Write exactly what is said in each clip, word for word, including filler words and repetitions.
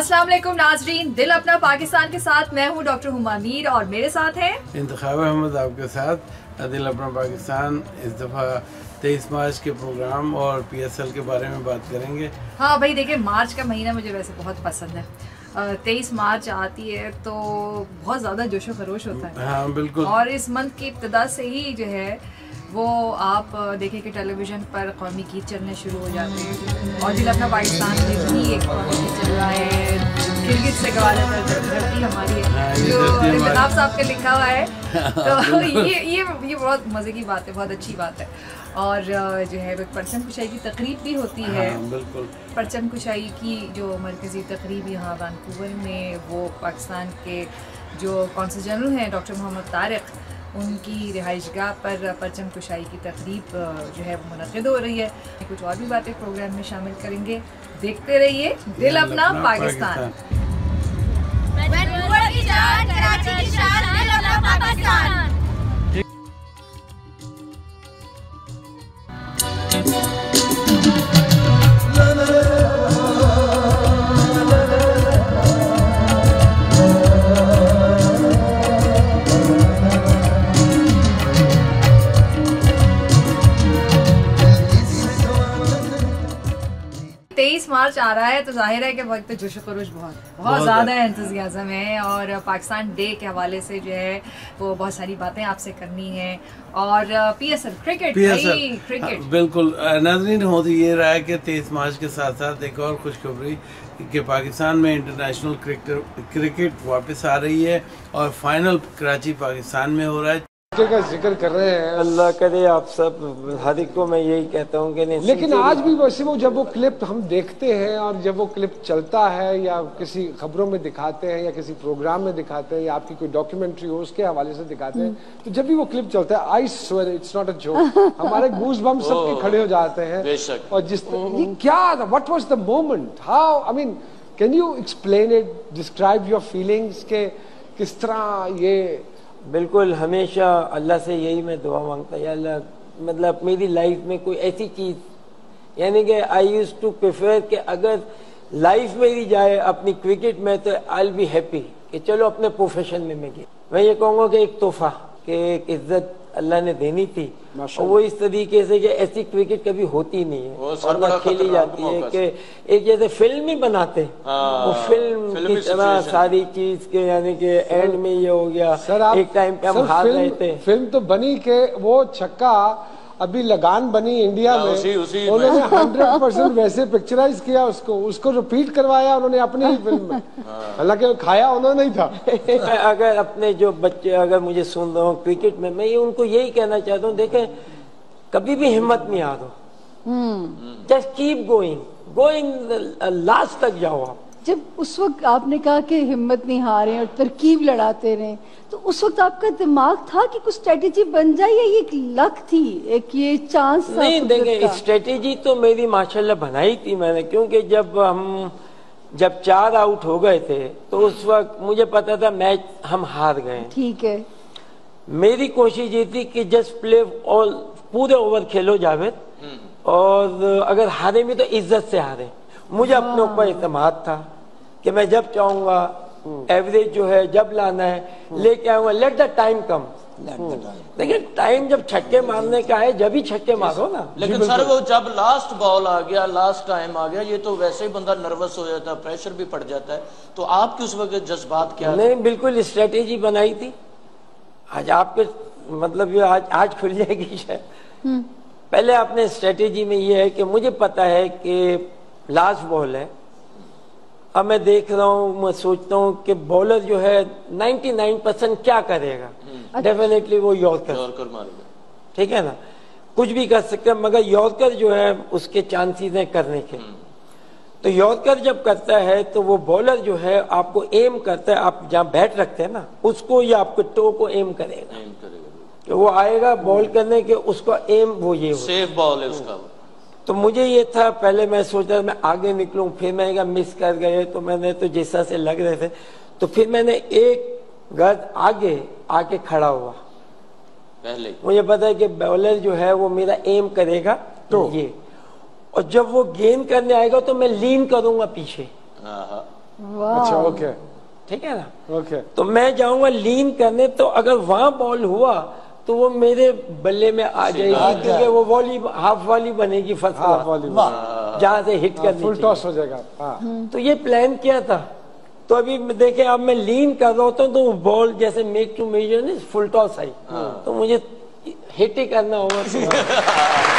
अस्सलाम वालेकुम नाजरीन, दिल अपना पाकिस्तान के साथ मैं हूं डॉक्टर हुमा मीर और मेरे साथ हैं इंतखाब अहमद आपके साथ। दिल अपना पाकिस्तान इस दफ़ा तेईस मार्च के प्रोग्राम और पी एस एल के बारे में बात करेंगे। हाँ भाई देखिए, मार्च का महीना मुझे वैसे बहुत पसंद है। तेईस मार्च आती है तो बहुत ज़्यादा जोशो खरोश होता है। हाँ बिल्कुल। और इस मंथ की इब्तिदा से ही जो है वो आप देखें कि टेलीविज़न पर कौमी गीत चलने शुरू हो जाते हैं और दिल अपना पाकिस्तान में भी एक कौमी गीत चल रहा है, गिरगिट से गवाला धरती हमारी है, जो इंतखाब साहब का लिखा हुआ है। तो ये ये ये बहुत मज़े की बात है, बहुत अच्छी बात है। और जो है परचम कुशाई की तकरीब भी होती है। बिल्कुल। परचम कुशाई की जो मरकज़ी तकरीब यहाँ वैंकूवर में, वो पाकिस्तान के जो कौंसल जनरल हैं डॉक्टर मोहम्मद तारिक, उनकी रिहाइशगाह पर परचम कुशाई की तकरीब जो है वो मुनक़िद हो रही है। कुछ और भी बातें प्रोग्राम में शामिल करेंगे, देखते रहिए दिल अपना पाकिस्तान। तेईस मार्च आ रहा है तो जाहिर है कि वक्त जोशो खरोश बहुत बहुत ज़्यादा एंथुसियाज़म है और पाकिस्तान डे के हवाले से जो है वो बहुत सारी बातें आपसे करनी है। और P S L cricket cricket हाँ, बिल्कुल नाज़रीन, होती ये रहा है कि तेईस मार्च के साथ साथ एक और खुशखबरी कि पाकिस्तान में इंटरनेशनल क्रिकेट क्रिकेट वापस आ रही है और फाइनल कराची पाकिस्तान में हो रहा है का जिक्र कर रहे हैं। अल्लाह करे आप सब, हर एक को मैं यही कहता हूँ कि नहीं, लेकिन आज भी वैसे वो जब वो क्लिप हम देखते हैं और जब वो क्लिप चलता है या किसी खबरों में दिखाते हैं या किसी प्रोग्राम में दिखाते हैं या आपकी कोई डॉक्यूमेंट्री हो उसके हवाले से दिखाते हैं, तो जब भी वो क्लिप चलता है, I swear it's not a joke, हमारे गूज बम्प सबके खड़े हो जाते हैं। और जिस ये क्या what was the moment, how I mean can you explain it, describe your feelings के किस तरह ये। बिल्कुल, हमेशा अल्लाह से यही मैं दुआ मांगता है, अल्लाह मतलब मेरी लाइफ में कोई ऐसी चीज़, यानी कि आई यूज टू प्रेफर कि अगर लाइफ मेरी जाए अपनी क्रिकेट में तो आई विल बी हैप्पी कि चलो अपने प्रोफेशन में मैं गया। मैं ये कहूँगा कि एक तोहफा, कि एक इज्जत अल्लाह ने देनी थी और वो इस तरीके से कि ऐसी क्रिकेट कभी होती नहीं है और ना खेली जाती है कि एक जैसे फिल्म ही बनाते वो फिल्म, फिल्म की तरह सारी चीज के, यानी कि एंड में ये हो गया। सर आप, एक टाइम पे हम हार रहे थे। फिल्म तो बनी के वो छक्का अभी लगान बनी इंडिया में, उसी, उसी उन्होंने हंड्रेड परसेंट वैसे पिक्चराइज किया उसको, उसको रिपीट करवाया उन्होंने अपनी ही फिल्म में, हालांकि खाया उन्होंने नहीं था। अगर अपने जो बच्चे अगर मुझे सुन रहे हो क्रिकेट में, मैं ये उनको यही कहना चाहता हूँ, देखें कभी भी हिम्मत नहीं हारो, just keep going going last तक जाओ आप। जब उस वक्त आपने कहा कि हिम्मत नहीं हारे और तरकीब लड़ाते रहे, तो उस वक्त आपका दिमाग था कि कुछ स्ट्रेटेजी बन जाए या ये एक लक थी, एक ये चांस था? नहीं देखें, स्ट्रेटेजी तो मेरी माशाल्लाह बनाई थी मैंने, क्योंकि जब हम जब चार आउट हो गए थे तो उस वक्त मुझे पता था मैच हम हार गए। ठीक है, मेरी कोशिश ये थी कि जस्ट प्ले ऑल, पूरे ओवर खेलो जावेद, और अगर हारे भी तो इज्जत से हारे। मुझे अपने ऊपर इत्मीनान था कि मैं जब चाहूंगा एवरेज जो है जब लाना है लेके आऊंगा, लेट द टाइम कम। लेकिन टाइम जब छक्के मारने का है जब ही छक्के मारो ना। लेकिन सर वो जब लास्ट बॉल आ गया, लास्ट टाइम आ गया, ये तो वैसे ही बंदा नर्वस हो जाता है, प्रेशर भी पड़ जाता है। तो आपके उस वक्त जज्बात क्या? नहीं, बिल्कुल स्ट्रेटेजी बनाई थी। आज आपके मतलब ये आज आज खुल जाएगी शायद। पहले आपने स्ट्रेटेजी में ये है कि मुझे पता है कि लास्ट बॉल है, अब मैं देख रहा हूँ, मैं सोचता हूँ कि बॉलर जो है निन्यानवे परसेंट क्या करेगा, डेफिनेटली वो यॉर्कर मारेगा, ठीक है ना, कुछ भी कर सकते हैं, मगर यॉर्कर जो है उसके चांसेस हैं करने के। तो यॉर्कर जब करता है तो वो बॉलर जो है आपको एम करता है, आप जहाँ बैट रखते हैं ना उसको, या आपके टो को एम करेगा, एम करेगा कि वो आएगा बॉल करने के, उसको एम वो ये सेफ बॉल है उसका। तो मुझे ये था, पहले मैं सोचा मैं आगे निकलूं, फिर मैं मिस कर गए तो मैंने तो जैसा से लग रहे थे, तो फिर मैंने एक गज आगे आके खड़ा हुआ। पहले मुझे पता है कि बॉलर जो है वो मेरा एम करेगा तो ये, और जब वो गेंद करने आएगा तो मैं लीन करूंगा पीछे, अच्छा, ओके, ठीक है ना। ओके, तो मैं जाऊंगा लीन करने, तो अगर वहां बॉल हुआ तो वो मेरे बल्ले में आ जाएगी, क्योंकि वो वॉली हाफ वॉली बनेगी, फर्स्ट हाफ वॉली, जहां से हिट करनी फुल टॉस हो जाएगा। हाँ, तो ये प्लान किया था। तो अभी देखे, अब मैं लीन कर रहा होता हूँ तो बॉल जैसे मेक टू मेजर नहीं, फुल टॉस आई, तो मुझे हिट ही करना होगा।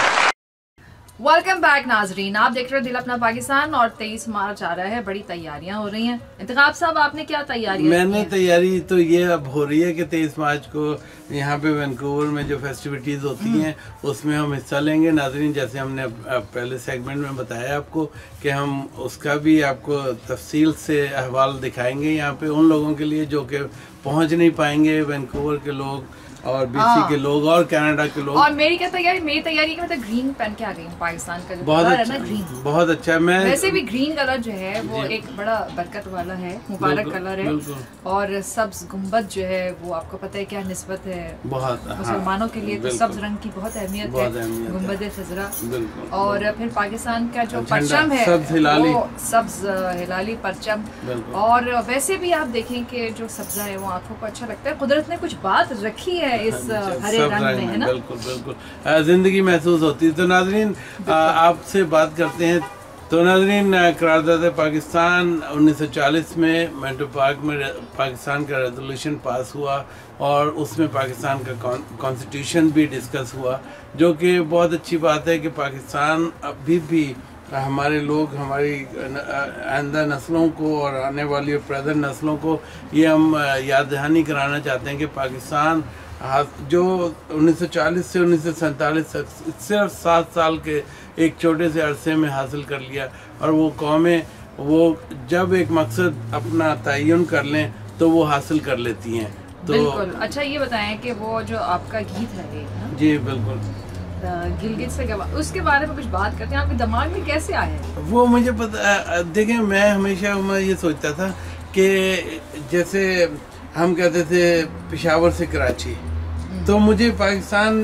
वेलकम बैक नाजरीन, आप देख रहे हो दिल अपना पाकिस्तान और तेईस मार्च आ रहा है, बड़ी तैयारियां हो रही हैं। इंतखाब साहब, आपने क्या तैयारी? मैंने तैयारी तो ये अब हो रही है कि तेईस मार्च को यहाँ पे वैंकूवर में जो फेस्टिविटीज़ होती हैं उसमें हम हिस्सा लेंगे। नाजरीन, जैसे हमने पहले सेगमेंट में बताया आपको कि हम उसका भी आपको तफसील से अहवाल दिखाएंगे यहाँ पे उन लोगों के लिए जो कि पहुँच नहीं पाएंगे, वैंकूवर के लोग और बीसी के लोग और कनाडा के लोग। और मेरी क्या तैयारी? मेरी तैयारी की मतलब ग्रीन पहन के आ गई हूँ। पाकिस्तान का जो बहुत कलर अच्छा, है ना, ग्रीन बहुत अच्छा है। मैं वैसे भी ग्रीन कलर जो है वो एक बड़ा बरकत वाला है, मुबारक कलर है। और सब्ज गुम्बद जो है वो आपको पता है क्या निस्बत है बहुत मुसलमानों के लिए, तो सब्ज रंग की बहुत अहमियत है, गुम्बद खजरा। और फिर पाकिस्तान का जो परचम है वो सब्ज हिलाली परचम। और वैसे भी आप देखें कि जो सब्जा है वो आंखों को अच्छा लगता है। कुदरत ने कुछ बात रखी है इस हरे रंग में, है ना? बिल्कुल बिल्कुल जिंदगी महसूस होती है। तो नाजरीन, आपसे बात करते हैं। तो नाजरीन, करारदाद पाकिस्तान उन्नीस सौ चालीस में मेंटो पार्क में पाकिस्तान का रेजोल्यूशन पास हुआ और उसमें पाकिस्तान का कॉन्स्टिट्यूशन भी डिस्कस हुआ, जो कि बहुत अच्छी बात है कि पाकिस्तान अभी भी हमारे लोग, हमारी आइंदा नस्लों को और आने वाली प्रेजेंट नस्लों को ये हम याद दहानी कराना चाहते हैं कि पाकिस्तान जो उन्नीस सौ चालीस से उन्नीस सौ सैंतालीस तक सिर्फ सात साल के एक छोटे से अरसे में हासिल कर लिया, और वो कौमें वो जब एक मकसद अपना तयन कर लें तो वो हासिल कर लेती हैं। तो बिल्कुल। अच्छा, ये बताएं कि वो जो आपका गीत है ना? जी बिल्कुल, गिलगित से उसके बारे में कुछ बात करते हैं। आपके दिमाग में कैसे आया? वो मुझे पता, देखें, मैं हमेशा मैं ये सोचता था कि जैसे हम कहते थे पेशावर से कराची, तो मुझे पाकिस्तान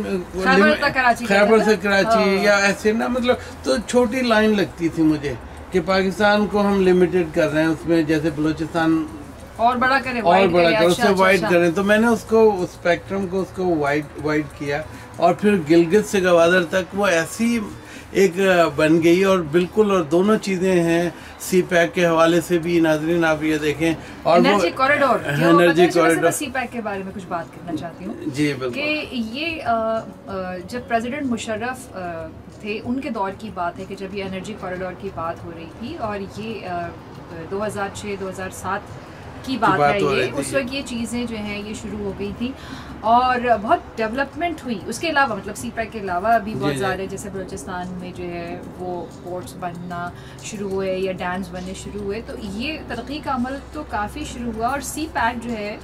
खैबर से कराची या ऐसे ना, मतलब तो छोटी लाइन लगती थी मुझे कि पाकिस्तान को हम लिमिटेड कर रहे हैं उसमें, जैसे बलूचिस्तान और बड़ा करें, और बड़ा करें, उससे वाइड करें। तो मैंने उसको स्पेक्ट्रम को उसको वाइड वाइड किया, और फिर गिलगित से गवादर तक वो ऐसी एक बन गई। और बिल्कुल, और दोनों चीज़ें हैं सी पैक के हवाले से भी। नाजरीन, आप ये देखें, और energy corridor, energy corridor, CPEC के बारे में कुछ बात करना चाहती हूँ। जी बिल्कुल, कि ये जब प्रेसिडेंट मुशर्रफ थे उनके दौर की बात है कि जब ये एनर्जी कॉरिडोर की बात हो रही थी, और ये दो हज़ार छह दो हज़ार सात की बात है ये, उस वक्त ये चीज़ें जो हैं ये शुरू हो गई थी और बहुत डेवलपमेंट हुई। उसके अलावा मतलब सी पैक के अलावा भी बहुत ज़्यादा, जैसे बलूचिस्तान में जो है वो पोर्ट्स बनना शुरू हुए या डैम्स बनने शुरू हुए, तो ये तरक्की का अमल तो काफ़ी शुरू हुआ। और सी पैक जो है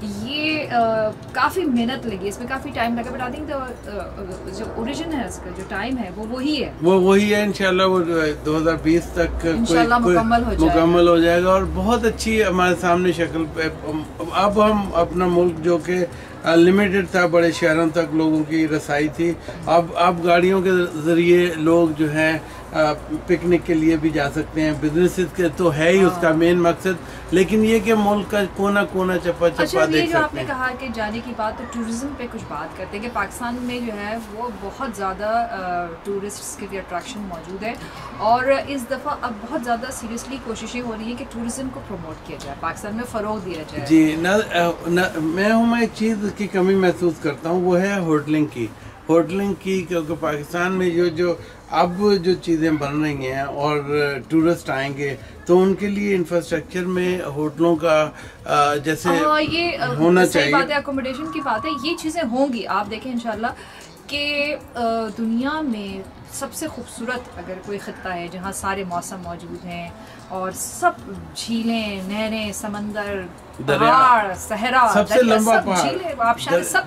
ये काफ़ी मेहनत लगी, इसमें काफ़ी टाइम लगा, बट आई थिंक जो ओरिजिन है इसका, जो टाइम है वो वही है, वो वही है। इंशाल्लाह वो दो हज़ार बीस तक इंशाल्लाह मुकम्मल हो जाएगा, मुकम्मल हो जाएगा। और बहुत अच्छी हमारे सामने शक्ल पे अब हम अपना मुल्क जो कि लिमिटेड था, बड़े शहरों तक लोगों की रसाई थी, अब अब गाड़ियों के ज़रिए लोग जो हैं पिकनिक के लिए भी जा सकते हैं। बिजनेस के तो है ही उसका मेन मकसद, लेकिन ये कि मुल्क का कोना कोना चप्पा चप्पा अच्छा, देख ये जो आपने सकते हैं। कहा कि जाने की बात, तो टूरिज्म पे कुछ बात करते हैं कि पाकिस्तान में जो है वो बहुत ज़्यादा टूरिस्ट्स के लिए अट्रैक्शन मौजूद है, और इस दफ़ा अब बहुत ज़्यादा सीरियसली कोशिशें हो रही है कि टूरिज्म को प्रमोट किया जाए, पाकिस्तान में फ़रोग दिया जाए। जी न, न, मैं हूँ मैं एक चीज़ की कमी महसूस करता हूँ, वो है होटलिंग की होटलिंग की क्योंकि पाकिस्तान में जो जो अब जो चीज़ें बन रही हैं और टूरिस्ट आएंगे तो उनके लिए इंफ्रास्ट्रक्चर में होटलों का जैसे आ, ये होना सही चाहिए। बात है, अकोमोडेशन की बात है, ये चीज़ें होंगी। आप देखें इंशाल्लाह कि दुनिया में सबसे खूबसूरत अगर कोई ख़ित्ता है जहाँ सारे मौसम मौजूद हैं और सब झीलें, नहरें, समंदर, पहाड़, सहरा, सबसे लंबा पहाड़, झीलें, आबशार, सब कुछ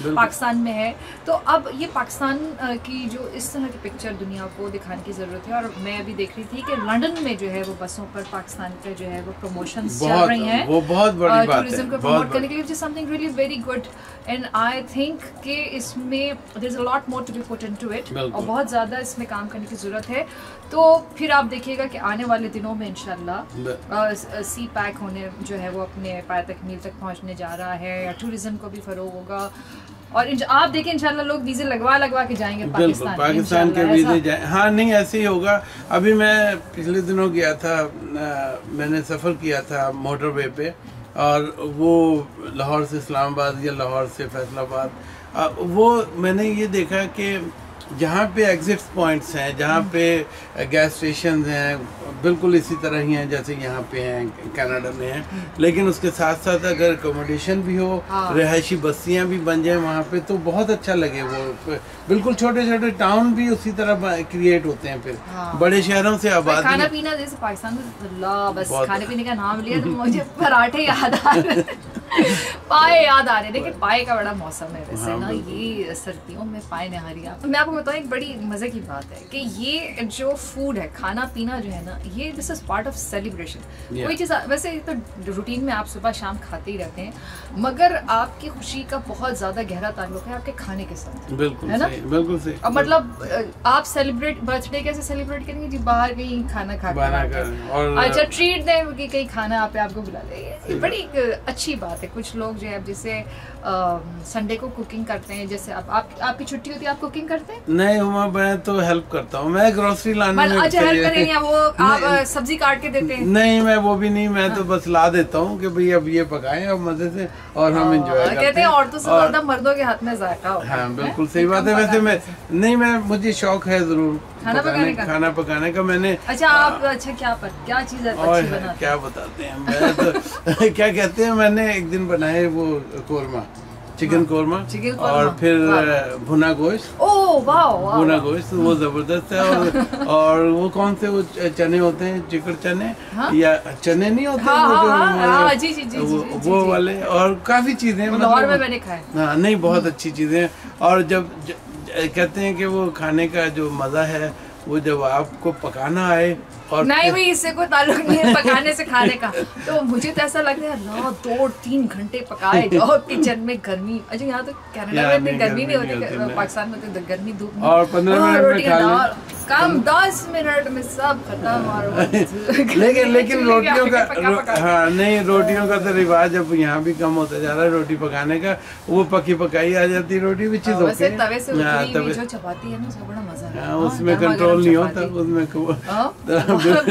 पाकिस्तान में है। तो अब ये पाकिस्तान की जो इस तरह की पिक्चर दुनिया को दिखाने की ज़रूरत है। और मैं अभी देख रही थी कि लंदन में जो है वो बसों पर पाकिस्तान के जो है वो प्रमोशंस चल रही हैं, वो बहुत बड़ी बात है, टूरिज्म को प्रमोट करने के लिए, which is something really very good. And I think कि इसमें there is a lot more to be put into it, और बहुत ज़्यादा इसमें काम करने की ज़रूरत है। तो फिर आप देखिएगा कि आने वाले दिनों में इंशाल्लाह सी पैक होने जो है वो अपने पाय तकमील तक पहुंचने जा रहा है, या टूरिज्म को भी फरोग होगा। और आप देखिए इंशाल्लाह लोग वीज़े लगवा लगवा के जाएंगे पाकिस्तान, पाकिस्तान के वीज़े जाए। हाँ नहीं, ऐसे ही होगा। अभी मैं पिछले दिनों गया था, आ, मैंने सफ़र किया था मोटरवे पे, और वो लाहौर से इस्लामाबाद या लाहौर से फैसलाबाद, वो मैंने ये देखा कि जहाँ पे एग्जिट पॉइंट्स हैं, जहाँ पे गैस स्टेशन हैं, बिल्कुल इसी तरह ही हैं जैसे यहाँ पे हैं, कनाडा में हैं। लेकिन उसके साथ साथ अगर अकोमोडेशन भी हो, रिहायशी बस्तियाँ भी बन जाएं वहाँ पे, तो बहुत अच्छा लगे। वो बिल्कुल छोटे छोटे टाउन भी उसी तरह क्रिएट होते हैं फिर, बड़े शहरों से आबादी। खाना पीना जैसे पाकिस्तान में, बस खाने पीने का नाम लिया तो मुझे पराठे याद आ रहे, पाए याद आ रहे। देखिए पाए का बड़ा मौसम है वैसे हाँ, ना ये सर्दियों में पाए नहारी। आप मैं आपको बताऊँ एक बड़ी मजे की बात है कि ये जो फूड है, खाना पीना जो है ना, ये this is part of celebration. कोई चीज़ वैसे तो रूटीन में आप सुबह शाम खाते ही रहते हैं, मगर आपकी खुशी का बहुत ज्यादा गहरा ताल्लुक है आपके खाने के साथ। बिल्कुल है ना, बिल्कुल सही। और मतलब आप सेलिब्रेट बर्थडे कैसे सेलिब्रेट करेंगे जी, बाहर कहीं खाना खा कर, अच्छा ट्रीट दें कि कहीं खाना आप आपको बुला दे, बड़ी अच्छी बात है। कुछ लोग जो है जैसे संडे को कुकिंग करते हैं, जैसे आप, आप आपकी छुट्टी होती है आप कुकिंग करते हैं? नहीं, मैं तो हेल्प करता हूँ, मैं ग्रोसरी लाने में। अच्छा हेल्प करें या वो आप सब्जी काट के देते हैं? नहीं, मैं वो भी नहीं, मैं तो बस ला देता हूँ कि भाई अब ये पकाएं और मजे से, और हम एंजॉय करते हैं। कहते हैं औरतों से ज्यादा मर्दों के हाथ में जायका होता है। हाँ बिल्कुल सही बात है। वैसे मैं नहीं, मैं मुझे शौक है जरूर खाना पकाने का, खाना पकाने का। मैंने अच्छा आप अच्छा क्या पर क्या चीज अच्छी बनाते? क्या बताते हैं, मैं तो क्या कहते हैं, मैंने एक दिन बनाए वो कोरमा, चिकन कोरमा, और फिर भुना गोश्त। ओह वाह, भुना गोश्त वो जबरदस्त है। और और वो कौन से वो चने होते हैं, चिकन चने या चने नहीं होते, हाँ, वो हाँ, हाँ, जी, जी, जी, वो, जी, जी, वो वाले, और काफी चीजें मतलब में मैंने खाए। हाँ नहीं, बहुत अच्छी चीजें। और जब ज, कहते हैं कि वो खाने का जो मजा है वो जब आपको पकाना आए, और नहीं भाई इससे कोई ताल्लुक नहीं है पकाने से खाने का। तो मुझे तो ऐसा लगता है ना, दो तीन घंटे पकाए जाओ किचन में, गर्मी। अच्छा यहाँ तो कनाडा में इतनी गर्मी नहीं होती, पाकिस्तान में तो गर्मी धूप, और पंद्रह मिनट में खा लें, कम दस मिनट में सब खत्म। लेकिन लेकिन रोटियों का, हाँ नहीं, रोटियों का तो रिवाज अब यहाँ भी कम होता जा रहा है रोटी पकाने का। वो पकी पकाई आ जाती रोटी भी, चीज होती है तवे से उतरी जो चपाती है ना, उसका बड़ा मजा है, उसमें कंट्रोल नहीं होता उसमें।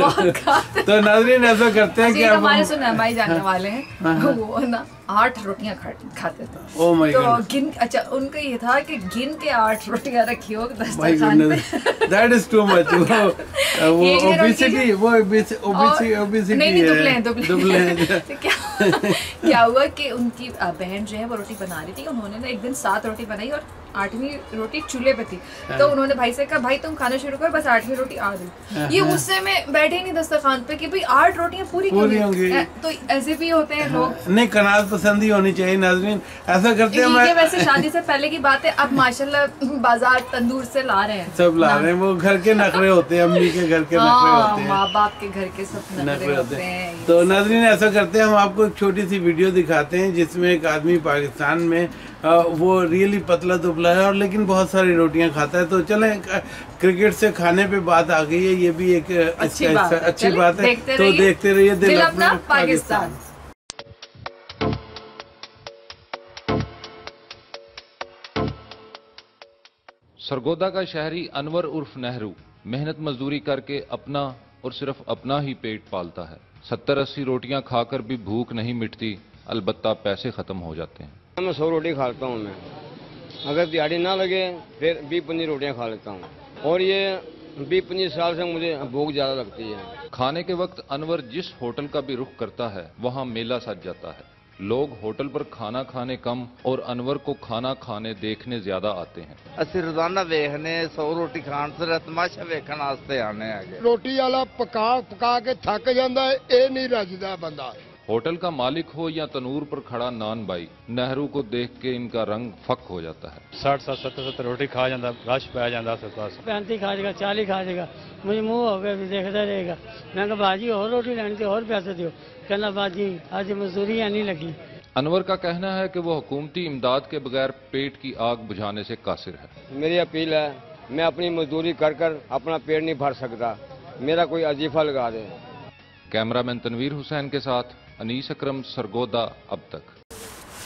तो नाज़रीन ऐसा करते हैं कि हमारे सुना भाई जानने वाले हैं, वो ना आठ रोटियां खाते थे। Oh my God. तो गिन, अच्छा उनका ये था कि गिन के आठ रोटियां रखी हो दस्तरखान पे। That is too much. वो वो ओबेसिटी, वो ओबेसिटी ओबेसिटी नहीं नहीं दुबले हैं, दुबले दुबले हैं। तो क्या क्या हुआ कि उनकी बहन जो है वो रोटी बना रही थी, उन्होंने ना एक दिन सात रोटी बनाई और आठवीं रोटी चूल्हे पे थी। तो उन्होंने भाई से कहा भाई तुम खाना शुरू कर, बस आठवीं रोटी आ गई। ये गुस्से में बैठे नहीं दस्तरखान पे कि भाई आठ रोटियां पूरी पूरी होंगी। तो ऐसे भी होते हैं लोग। नहीं, कनाज पसंदी होनी चाहिए नाज़रीन, ऐसा करते हैं। मैं वैसे शादी से पहले की बात है, अब माशाल्लाह बाजार तंदूर से ला रहे हैं, सब ला रहे हैं। वो घर के नखरे होते हैं, अम्मी के घर के नखरे होते हैं, माँ बाप के घर के सब नखरे होते हैं। तो नाज़रीन ऐसा करते हैं, हम आपको एक छोटी सी वीडियो दिखाते हैं जिसमें एक आदमी पाकिस्तान में वो रियली पतला दुबला है और लेकिन बहुत सारी रोटियां खाता है। तो चलें, क्रिकेट से खाने पे बात आ गई है, ये भी एक अच्छी बात है, अच्छी बात है। तो देखते रहिए दिल अपना पाकिस्तान। सरगोदा का शहरी अनवर उर्फ नेहरू मेहनत मजदूरी करके अपना और सिर्फ अपना ही पेट पालता है। सत्तर अस्सी रोटियां खाकर भी भूख नहीं मिटती, अलबत्ता पैसे खत्म हो जाते हैं। मैं सौ रोटी खाता हूँ, मैं अगर दिहाड़ी ना लगे फिर बीस पच्चीस रोटियाँ खा लेता हूँ, और ये बीस पच्चीस साल से मुझे भूख ज़्यादा लगती है। खाने के वक्त अनवर जिस होटल का भी रुख करता है वहाँ मेला सज जाता है। लोग होटल पर खाना खाने कम और अनवर को खाना खाने देखने ज्यादा आते हैं। असि रोजाना वेखने सौ रोटी खान से तमाशा वेखन वास्ते आने आगे। रोटी वाला पका पका के थक जाता है, ये नहीं रजदा बंदा। होटल का मालिक हो या तनूर पर खड़ा नान भाई, नेहरू को देख के इनका रंग फक हो जाता है। साठ साठ सत्तर सत्तर रोटी खा जाता, रश पै जाता, पैंती खा जाएगा, चालीस खा जाएगा, मुझे मुंह हो गया देखता रहेगा। मैं कहा बाजी और रोटी लेनी थी, और पैसे दो, कहना बाजी आज मजदूरी नहीं लगी। अनवर का कहना है कि वो हुकूमती इमदाद के बगैर पेट की आग बुझाने से कासिर है। मेरी अपील है, मैं अपनी मजदूरी कर कर अपना पेट नहीं भर सकता, मेरा कोई वजीफा लगा दे। कैमरामैन तनवीर हुसैन के साथ अनीस अकरम, सरगोदा। अब तक।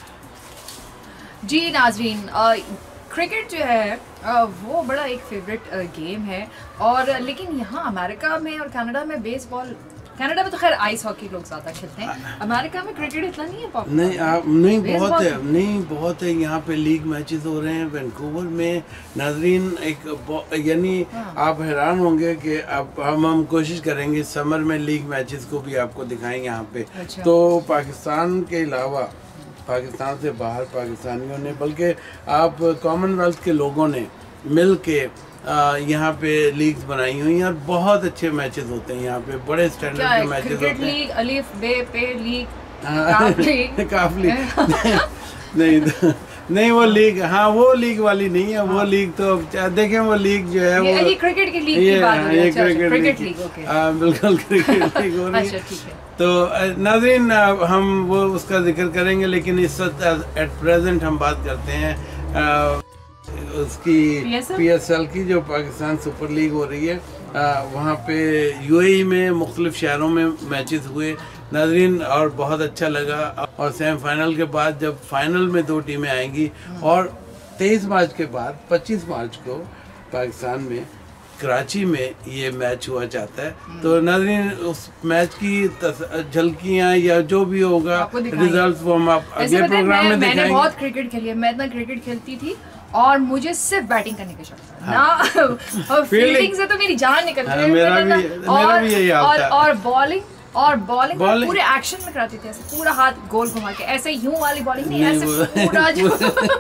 जी नाजरीन, क्रिकेट जो है आ, वो बड़ा एक फेवरेट गेम है, और लेकिन यहाँ अमेरिका में और कनाडा में बेसबॉल, कनाडा में तो खैर आइस हॉकी लोग ज्यादा खेलते हैं, अमेरिका में क्रिकेट इतना नहीं है पॉपुलर। नहीं आप नहीं बहुत है, नहीं बहुत है। यहाँ पे लीग मैचेस हो रहे हैं वैंकूवर में नाजरीन। एक यानी हाँ। आप हैरान होंगे कि अब हम हम कोशिश करेंगे समर में लीग मैचेस को भी आपको दिखाएंगे यहाँ पे। अच्छा। तो पाकिस्तान के अलावा, पाकिस्तान से बाहर पाकिस्तानियों ने, बल्कि आप कॉमनवेल्थ के लोगों ने मिल के यहाँ पे लीग्स बनाई हुई हैं, और बहुत अच्छे मैचेस होते हैं यहाँ पे, बड़े स्टैंडर्ड के मैचेस होते हैं। लीग, अलिफ बे पे लीग, काफ लीग, काफ लीग नहीं नहीं वो लीग, हाँ वो लीग वाली नहीं है। वो लीग तो देखें, वो लीग जो है वो ये क्रिकेट की लीग की बात हो रही है। अच्छा, क्रिकेट लीग, ओके, हाँ बिल्कुल क्रिकेट लीग हो रही है। तो नाज़रीन हम वो उसका जिक्र करेंगे, लेकिन इस वक्त एट प्रेजेंट हम बात करते हैं उसकी पीएसएल की, जो पाकिस्तान सुपर लीग हो रही है। आ, वहाँ पे यूएई में मुख्तलिफ शहरों में मैचेस हुए नाजरीन, और बहुत अच्छा लगा। और सेमीफाइनल के बाद जब फाइनल में दो टीमें आएंगी, और तेईस मार्च के बाद पच्चीस मार्च को पाकिस्तान में कराची में ये मैच हुआ चाहता है। तो नाजरीन उस मैच की झलकियाँ या जो भी होगा रिजल्ट वो हम आप अगले प्रोग्राम में दिखाएंगे। मैंने बहुत क्रिकेट खेली है, मैं इतना क्रिकेट खेलती थी, और मुझे सिर्फ बैटिंग करने का शौक था। हाँ। ना और फील्डिंग से तो मेरी जान निकलती है। मेरा भी मेरा भी यही हाल था। और बॉलिंग और बॉलिंग पूरे एक्शन में कराती थी, ऐसे पूरा हाथ गोल घुमा के, ऐसे यूं वाली बॉलिंग नहीं, ऐसे पूरा जो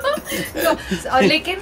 तो, और लेकिन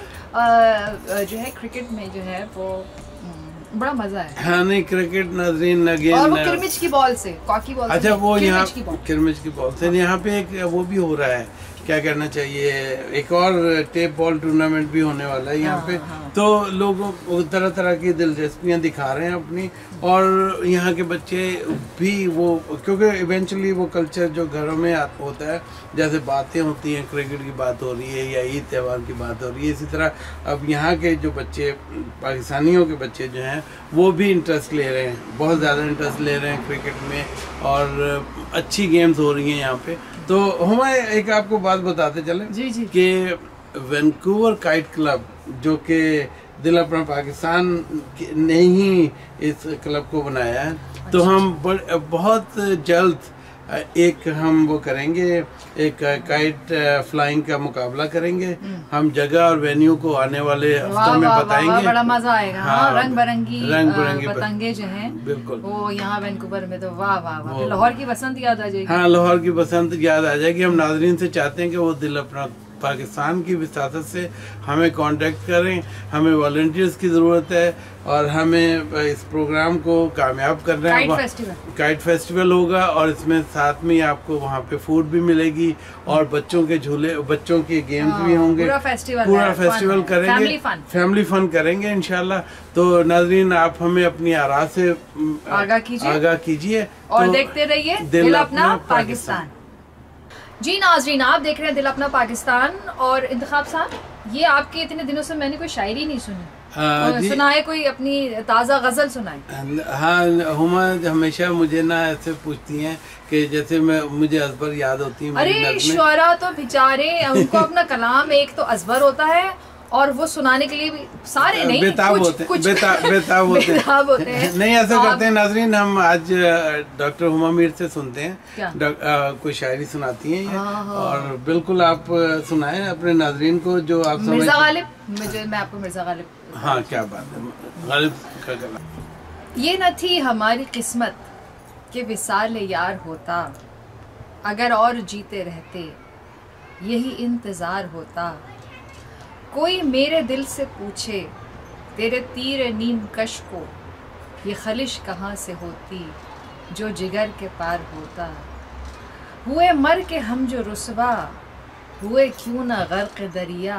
जो है क्रिकेट में जो है वो बड़ा मजा है। हाँ नहीं क्रिकेट नाजरीन अगेन, और वो किरमिच की बॉल से, कॉकी बॉल से, अच्छा वो यहाँ किरमिच की बॉल से यहाँ पे एक वो भी हो रहा है, क्या कहना चाहिए, एक और टेप बॉल टूर्नामेंट भी होने वाला है यहाँ पे। हाँ। तो लोगों तरह तरह की दिलचस्पियाँ दिखा रहे हैं अपनी, और यहाँ के बच्चे भी वो, क्योंकि इवेंचुअली वो कल्चर जो घरों में होता है, जैसे बातें होती हैं, क्रिकेट की बात हो रही है या ईद त्यौहार की बात हो रही है, इसी तरह अब यहाँ के जो बच्चे, पाकिस्तानियों के बच्चे जो हैं वो भी इंटरेस्ट ले रहे हैं, बहुत ज़्यादा इंटरेस्ट ले रहे हैं क्रिकेट में, और अच्छी गेम्स हो रही हैं यहाँ पे। तो हम एक आपको बात बताते चले जी जी कि वैंकूवर काइट क्लब, जो कि दिल अपना पाकिस्तान ने ही इस क्लब को बनाया है। अच्छा। तो हम बहुत जल्द एक हम वो करेंगे, एक काइट फ्लाइंग का मुकाबला करेंगे। हम जगह और वेन्यू को आने वाले हफ्तों में बताएंगे। बड़ा मजा आएगा। हाँ, रंग बिरंगी रंग बिरंगी पतंगे जो हैं बिल्कुल वो यहाँ वैंकूवर में, तो वाह वाह वाह, लाहौर की बसंत याद आ जाएगी। हाँ लाहौर की बसंत याद आ जाएगी। हम नाजरीन से चाहते हैं कि वो दिल अपना पाकिस्तान की विसासत से हमें कांटेक्ट करें, हमें वॉलंटियर्स की ज़रूरत है, और हमें इस प्रोग्राम को कामयाब करना है। काइट फेस्टिवल काइट फेस्टिवल होगा, और इसमें साथ में आपको वहाँ पे फूड भी मिलेगी, और बच्चों के झूले, बच्चों के गेम्स भी होंगे। पूरा फेस्टिवल पूरा फेस्टिवल करेंगे, फैमिली फन फैमिली फन करेंगे इंशाल्लाह। तो नाजरीन आप हमें अपनी आरा से आगाह कीजिए आगाह कीजिए और देखते रहिए दिल अपना पाकिस्तान। जी नाजरीन, आप देख रहे हैं दिल अपना पाकिस्तान। और इंतखाब साहब, ये आपके इतने दिनों से मैंने कोई शायरी नहीं सुनी। हाँ, सुनाए कोई अपनी ताज़ा गज़ल सुनाए। हाँ हुमा हमेशा मुझे ना ऐसे पूछती हैं कि जैसे मैं मुझे अजबर याद होती है। अरे शुअरा तो बेचारे, उनको अपना कलाम एक तो अजबर होता है, और वो सुनाने के लिए भी सारे नहीं, बेताब होते हैं, बेताब बेताब होते बेताब होते हैं। नहीं ऐसा करते हैं नाजरीन, हम आज डॉक्टर हुमा मीर से सुनते हैं, कोई शायरी सुनाती हैं ये, और बिल्कुल आप सुनाएं अपने नाजरीन को जो आप समझ। मिर्जा गालिब, मुझे मैं आपको मिर्जा गालिब। हाँ क्या बात है, गालिब का कलाम। ये न थी हमारी किस्मत के विसाल यार होता, अगर और जीते रहते यही इंतजार होता। कोई मेरे दिल से पूछे तेरे तीर नीम कश को, ये खलिश कहाँ से होती जो जिगर के पार होता। हुए मर के हम जो रुसवा, हुए क्यों ना गर्क दरिया,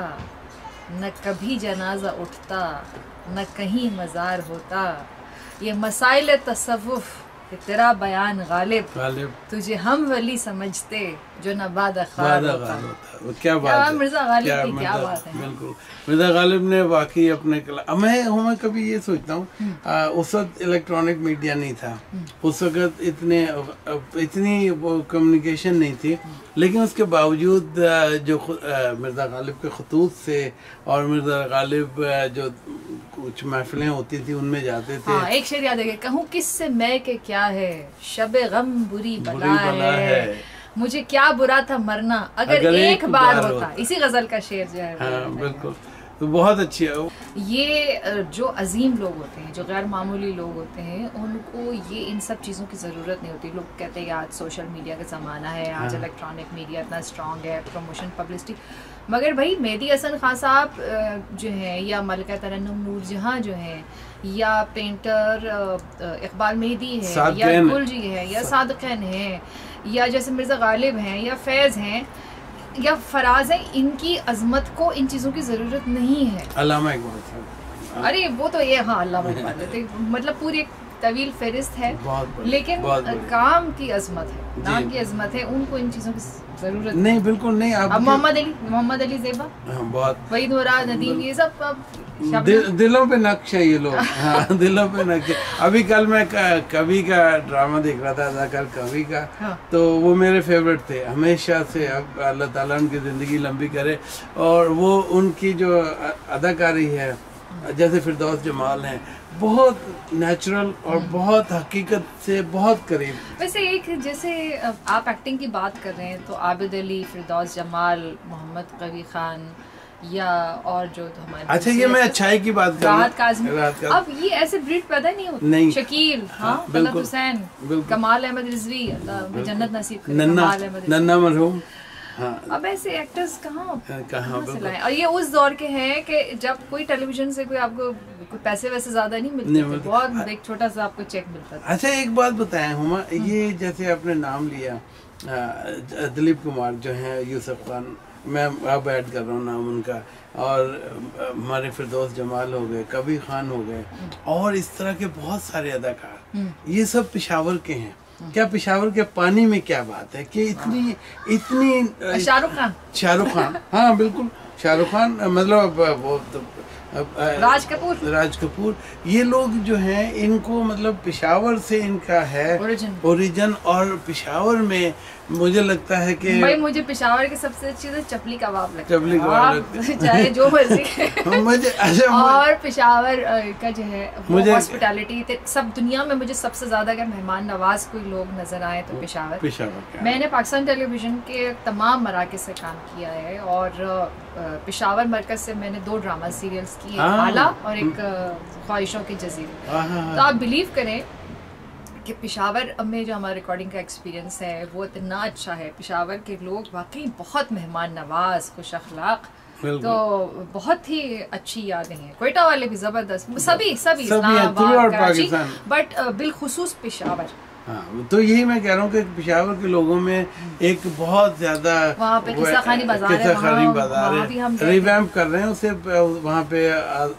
न कभी जनाजा उठता न कहीं मज़ार होता, ये मसाइल तसव्वुफ कि तेरा बयान गालिब, गालिब तुझे हम वली समझते जो न बाद ख़ार होता। वो क्या बात है, मिर्ज़ा गालिब की क्या बात है। बिल्कुल, मिर्ज़ा गालिब ने वाकई अपने कला, मैं हूँ मैं कभी ये सोचता हूँ, उस वक्त इलेक्ट्रॉनिक मीडिया नहीं था, उस वक्त इतने इतनी कम्युनिकेशन नहीं थी, लेकिन उसके बावजूद जो मिर्ज़ा गालिब के खतूत से और मिर्ज़ा गालिब जो कुछ महफिलें होती थी उनमें जाते थे। हाँ, एक शेर याद है, कहूँ किससे मैं के क्या है, शबे गम बुरी बला, बुरी बला है, है। मुझे क्या बुरा था मरना अगर, अगर एक, एक बार, बार होता, होता। इसी गजल का शेर जो है। हाँ, बिल्कुल, तो बहुत अच्छी है। ये जो अजीम लोग होते हैं, जो गैर मामूली लोग होते हैं, उनको ये इन सब चीज़ों की ज़रूरत नहीं होती। लोग कहते हैं आज सोशल मीडिया का ज़माना है, आज इलेक्ट्रॉनिक मीडिया इतना स्ट्रॉन्ग है, प्रमोशन पब्लिसिटी, मगर भाई मेहदी हसन खान साहब जो हैं, या मलिका तरन्नुम नूर जहाँ जो हैं, या पेंटर इकबाल मेहदी है, या गुल जी है, या सादक़ैन है, या जैसे मिर्ज़ा गालिब हैं, या फैज़ हैं, या फराज है, इनकी अजमत को इन चीज़ों की ज़रूरत नहीं है। अल्लामा इकबाल, अरे वो तो ये, हाँ अल्लामा इकबाल मतलब पूरी एक तवील फहरिस्त है, लेकिन काम की अजमत है, नाम की अजमत है, उनको इन चीज़ों की जरूरत नहीं, बिल्कुल नहीं। अब मोहम्मद अली मोहम्मद अली ज़ेबा, बहुत वहीद होरा, नदीम, ये सब अब दिल, दिलों पे नक्श है ये लोग। हाँ, दिलों पे नक्श। अभी कल मैं कवि का ड्रामा देख रहा था, अदाकार कवि का, हाँ। तो वो मेरे फेवरेट थे हमेशा से, अब अल्लाह ताला उनकी ज़िंदगी लंबी करे, और वो उनकी जो अदाकारी है, जैसे फिरदौस जमाल हैं, बहुत नेचुरल और बहुत हकीकत से बहुत करीब। वैसे एक जैसे आप एक्टिंग की बात कर रहे हैं, तो आबिद अली, फिरदौस जमाल, मोहम्मद कवी खान, या और जो तो हमारे, अच्छा ये मैं अच्छाई की बात कर रहा हूँ, अब ये ऐसे ब्रीड पैदा नहीं होती। नहीं, शकील, हाँ, तलत हुसैन, कमाल अहमद रिजवी, जन्नत नसीब करे, कमाल अहमद नन्ना मरहूम, हाँ। अब ऐसे एक्टर्स कहाँ कहाँ से लाएं? और ये उस दौर के हैं कि जब कोई टेलीविजन से कोई आपको कोई पैसे वैसे ज्यादा नहीं मिलते, नहीं थे, बहुत एक छोटा सा आपको चेक मिलता था। अच्छा एक बात बताएं हुमा, ये जैसे आपने नाम लिया दिलीप कुमार जो हैं, यूसुफ खान, मैं अब ऐड कर रहा हूँ नाम उनका, और हमारे फिरदौस जमाल हो गए, कबीर खान हो गए, और इस तरह के बहुत सारे अदाकार, ये सब पेशावर के हैं। क्या पेशावर के पानी में क्या बात है कि इतनी इतनी शाहरुख खान शाहरुख खान हाँ बिल्कुल, शाहरुख खान, मतलब वो तो राज कपूर राज कपूर ये लोग जो हैं, इनको मतलब पेशावर से इनका है ओरिजिन, और पेशावर में मुझे लगता है कि भाई मुझे पेशावर की सबसे अच्छी तो चपली कबाब लगता है, चपली कबाब लगता है, चाहे जो मर्जी मुझे अच्छा, और पेशावर का जो है मुझे हॉस्पिटैलिटी, सब दुनिया में मुझे सबसे ज्यादा अगर मेहमान नवाज कोई लोग नजर आए तो पेशावर। पेशावर मैंने पाकिस्तान टेलीविजन के तमाम मराकज़ से काम किया है, और पेशावर मरकज से मैंने दो ड्रामा सीरियल्स किए, आला और एक ख्वाहिशों के जजीरे। तो आप बिलीव करें कि पेशावर में जो हमारा रिकॉर्डिंग का एक्सपीरियंस है वो इतना अच्छा है। पेशावर के लोग वाकई बहुत मेहमान नवाज, खुश अखलाक, तो बहुत ही अच्छी यादें हैं। कोयटा वाले भी जबरदस्त, सभी सभी इस्लामाबाद, कराची, बट बिलखुसूस पेशावर। हाँ, तो यही मैं कह रहा हूँ कि पेशावर के लोगों में एक बहुत ज्यादा वहाँ पे किस्सा खानी बाजार है, खानी बाजार है, रिवैम्प कर रहे हैं उसे, वहाँ पे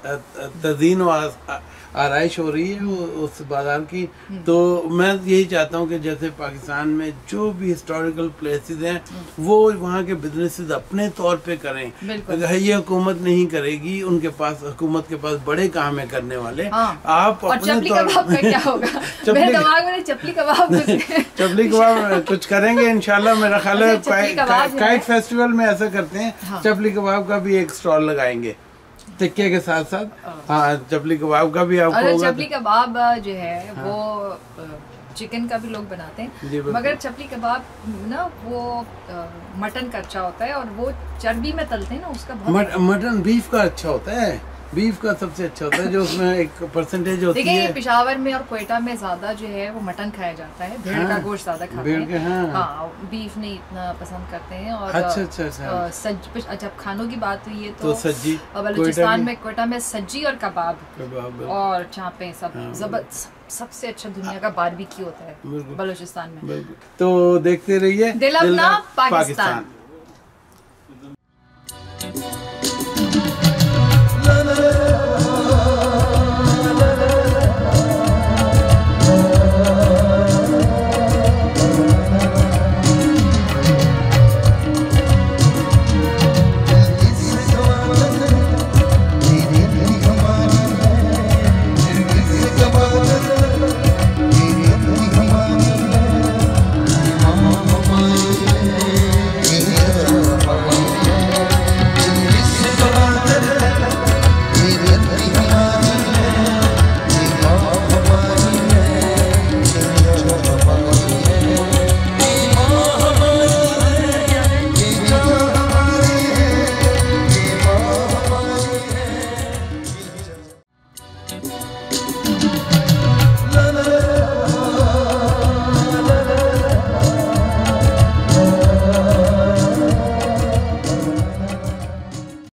तज़ीन और आराइश हो रही है उस बाजार की। तो मैं यही चाहता हूँ कि जैसे पाकिस्तान में जो भी हिस्टोरिकल प्लेसेस हैं वो वहाँ के बिजनेसेस अपने तौर पे करें। अगर ये हुकूमत नहीं करेगी, उनके पास हुकूमत के पास बड़े काम है करने वाले। हाँ। आप और अपने चपली कबाब का क्या होगा? मेरे दिमाग में चपली कबाब चपली कबाब कुछ करेंगे इंशाल्लाह। मेरा ख्याल है काइट फेस्टिवल में ऐसा करते हैं, चपली कबाब का भी एक स्टॉल लगाएंगे टिक्के के साथ साथ। हाँ, चपली कबाब का भी आपको होगा। चपली कबाब जो है हाँ। वो चिकन का भी लोग बनाते हैं, मगर चपली कबाब ना वो मटन का अच्छा होता है, और वो चर्बी में तलते हैं ना, उसका बहुत मटन बीफ का अच्छा होता है। बीफ का सबसे अच्छा होता है, जो उसमें एक परसेंटेज होती देखिए है। पेशावर में और क्वेटा में ज्यादा जो है वो मटन खाया जाता है, भेड़ हाँ, का गोश्त ज्यादा खाते भेड़ हैं। के, हाँ। हाँ, बीफ नहीं इतना पसंद करते हैं। और अच्छा अच्छा अच्छा अ, सज जब खानों की बात हुई है तो, तो सज्जी, बलूचिस्तान में क्वेटा में सज्जी और कबाब कबाब और चापे सब हाँ, जबरदस्त। सबसे अच्छा दुनिया का बारबेक्यू होता है बलूचिस्तान में। तो देखते रहिए दिल अपना पाकिस्तान। पाकिस्तान।